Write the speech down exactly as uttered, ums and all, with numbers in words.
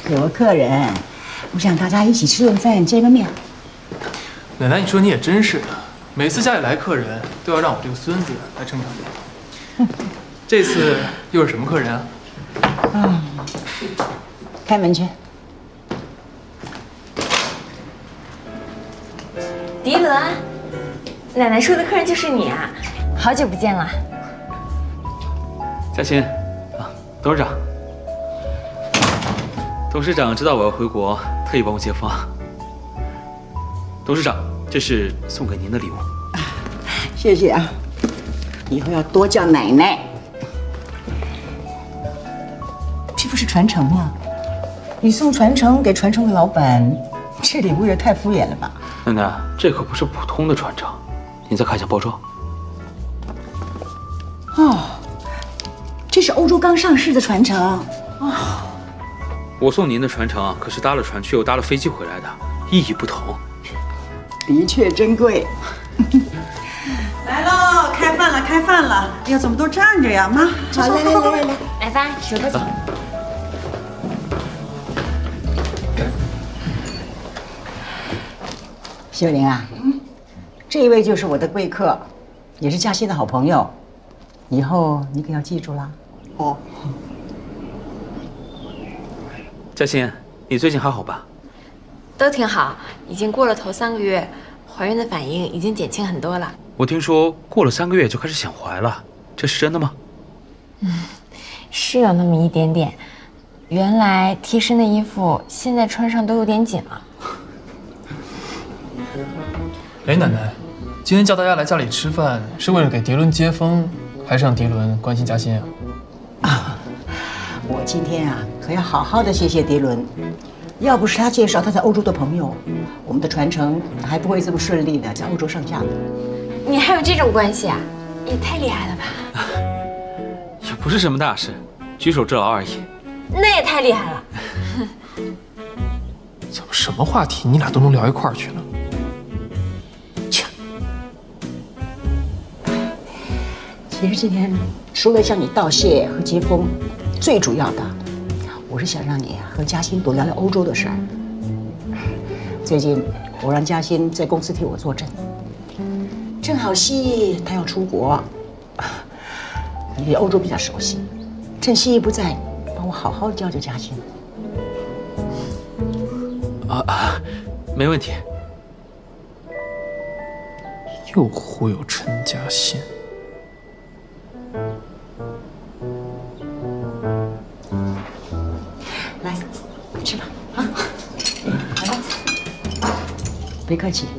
有个客人，我想大家一起吃顿饭，见个面。 奶奶，你说你也真是的，每次家里来客人都要让我这个孙子来撑场面。这次又是什么客人啊？ 啊，开门去。 迪伦，奶奶说的客人就是你啊，好久不见了。 嘉欣，啊，董事长。 董事长知道我要回国，特意帮我接风。董事长，这是送给您的礼物。 谢谢啊，以后要多叫奶奶。这不是传承吗？你送传承给传承的老板，这礼物也太敷衍了吧？ 奶奶，这可不是普通的传承，您再看一下包装。 哦，这是欧洲刚上市的传承。哦。 我送您的传承啊，可是搭了船去又搭了飞机回来的，意义不同。 的确珍贵。 来喽，开饭了，开饭了！哎呀，怎么都站着呀？妈， 好，来来来来来， 来吧，手多请。 秀玲啊，嗯，这一位就是我的贵客，也是嘉欣的好朋友，以后你可要记住啦。哦。 嘉欣，你最近还好吧？ 都挺好，已经过了头三个月，怀孕的反应已经减轻很多了。 我听说过了三个月就开始想怀了，这是真的吗？ 嗯，是有那么一点点。原来贴身的衣服现在穿上都有点紧了。 哎，奶奶，今天叫大家来家里吃饭，是为了给迪伦接风，还是让迪伦关心嘉欣啊？ 啊。 我今天啊，可要好好的谢谢迪伦，要不是他介绍他在欧洲的朋友，我们的传承还不会这么顺利的在欧洲上架的。 你还有这种关系啊？也太厉害了吧！ 也不是什么大事，举手之劳而已。 那也太厉害了。 怎么什么话题你俩都能聊一块儿去呢？切！ 其实今天除了向你道谢和接风。 最主要的，我是想让你和嘉欣多聊聊欧洲的事儿。最近我让嘉欣在公司替我坐镇，正好西他要出国，你对欧洲比较熟悉，趁西医不在，帮我好好教教嘉欣。 啊啊，没问题。 又忽悠陈嘉欣。 来，吃吧，啊，来吧，别客气。